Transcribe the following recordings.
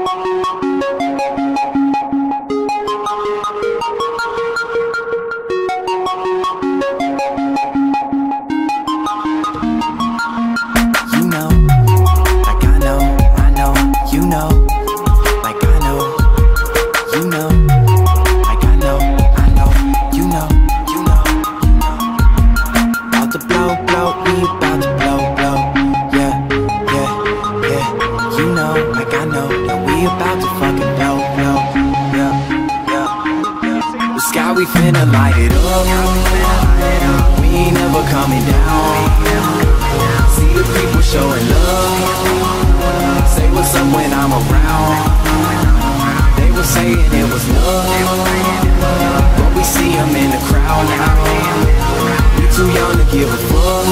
We finna light it up. We ain't never coming down. See the people showing love. Say what's up when I'm around. They were saying it was love, but we see them in the crowd now. We too young to give a fuck.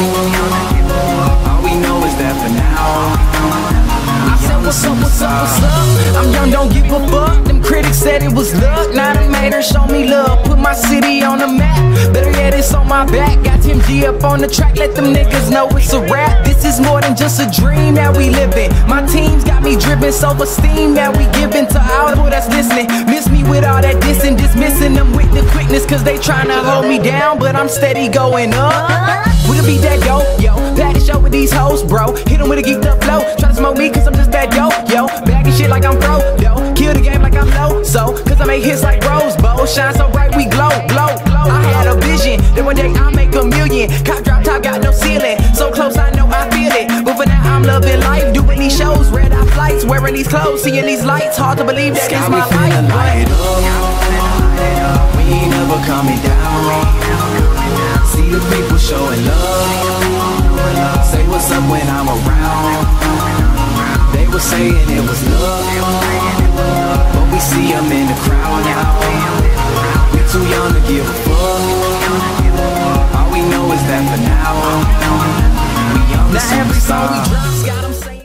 All we know is that for now, I said what's up, what's up, what's up. I'm young, don't give a fuck. Them critics said it was luck. Now they made her show me love. Put my city on the map. Better yet, it's on my back. Got Tim G up on the track. Let them niggas know it's a rap. This is more than just a dream that we living. My team's got me driven. Self-esteem that we giving to all who that's listening. Miss me with all that dissing. Dismissing them with the quickness. Cause they tryna hold me down. But I'm steady going up. We can beat that dope, yo. Back the show with these hoes, bro. Hit them with a geeked up flow. Try to smoke me cause I'm just that dope, yo. Bagging shit like I'm pro, yo. Kill the game like I'm low, so cause I make hits like Rose Bowl. Shine so bright we glow, glow, glow. I had a vision that one day I'll make a million. Cop drop top got no ceiling. So close I know I feel it. But for now I'm loving life. Doing these shows, red eye flights. Wearing these clothes, seeing these lights. Hard to believe that it's my life. Light it up. We ain't never coming down. See the people showing love. Say what's up when I'm around. They were saying it was love, but we see them in the crowd now. We too young to give a fuck. All we know is that for now, we young. Now every song we drop